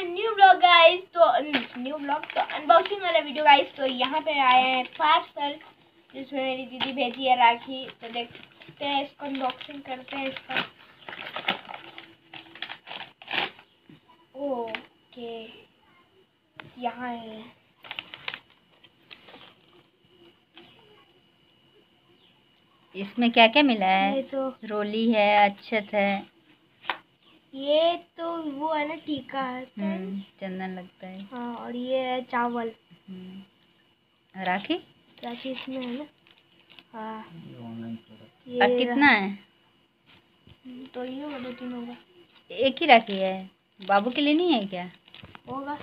New blog guys. तो new blog तो unboxing वाला वीडियो गाइस। तो यहाँ पे आए हैं पार्सल जिसमें मेरी दीदी भेजी है राखी। तो देखते हैं, इसको अनबॉक्सिंग करते हैं इसका। ओके, यहाँ है। इसमें क्या क्या मिला है? ये तो रोली है, अक्षत है, ये तो वो है ना, टीका है, चंदन लगता है। हाँ, और ये है चावल। राखी राखी इसमें है ना। हाँ, और कितना है? तो ये होगा, 2-3 होगा। एक ही राखी है, बाबू के लिए नहीं है क्या? होगा,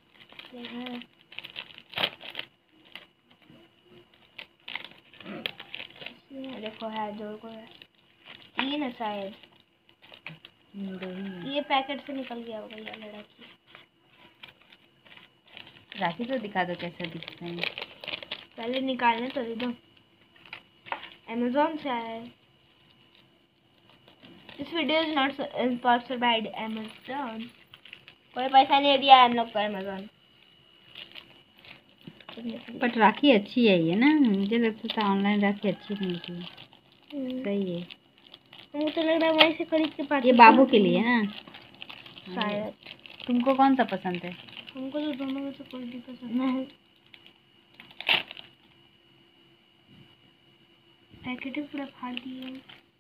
देखो है, 2 को है, 3 है शायद। ये पैकेट से निकल गया होगा ये वाला राखी। राखी तो दिखा दो कैसा दिखता है। पहले निकालने तो दे दो। अमेज़न से आया है। This video is not sponsored by Amazon. कोई पैसा नहीं दिया हम लोग को अमेज़न। बट राखी अच्छी है ये ना, मुझे लगता था ऑनलाइन राखी अच्छी मिलती है। सही है। मुझे तो लग रहा है वहीं से खरीद के पार्सल। ये बाबू के लिए ना शायद। तुमको कौन सा पसंद है? हमको तो दोनों में से कोई भी पसंद है। पैकेट ही पूरा फाड़ दिए।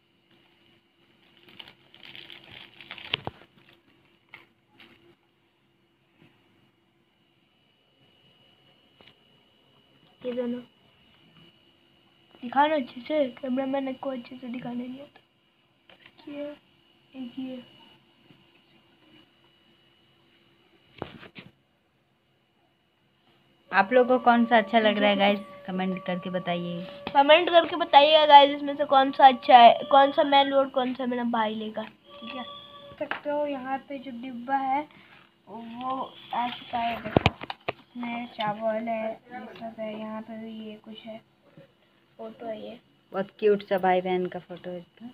ये दोनों दिखाना अच्छे से, कैमरा मैन को अच्छे से दिखाने नहीं आता। ये एक ये आप लोगों को कौन सा अच्छा लग रहा है गाइस? कमेंट करके बताइए। कमेंट करके बताइएगा गाइस, इसमें से कौन सा अच्छा है, कौन सा मैं लूँ और कौन सा मेरा भाई लेगा। ठीक है, सकते हो। यहाँ पे जो डिब्बा है वो आ चुका है। देखो, इसमें चावल है, ये सब है। यहाँ पे भी ये कुछ है, फोटो है। ये बहुत क्यूट सा भाई बहन का फोटो है इसका।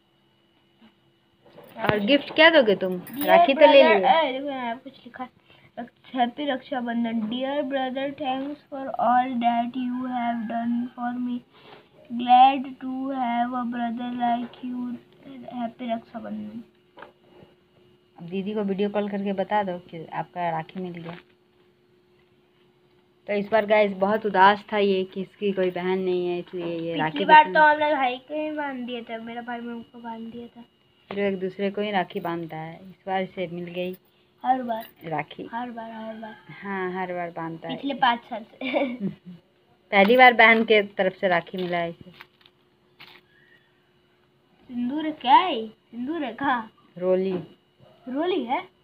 और गिफ्ट क्या दोगे तुम? राखी तो ले लिए। देखो यहाँ पे कुछ लिखा है, happy Rakshabandhan dear brother, thanks for all that you have done for me, glad to have a brother like you, happy Rakshabandhan. अब दीदी को वीडियो कॉल करके बता दो कि आपका राखी मिल गया। तो इस बार गाइस बहुत उदास था ये कि इसकी कोई बहन नहीं है, इसलिए ये राखी। पिछली बार तो हमने भाई को ही बांध दिया था, मेरा भाई मेरे को बांध दिया था। फिर एक दूसरे को ही राखी बांधता है। इस बार इसे मिल गई हर बार राखी। हर बार हाँ, हर बार बांधता है। पिछले 5 साल से। पहली बार बहन के तरफ से राखी मिला है इसे। सिंदूर क्या है? सिंदूर है कहाँ? रोली रोली है।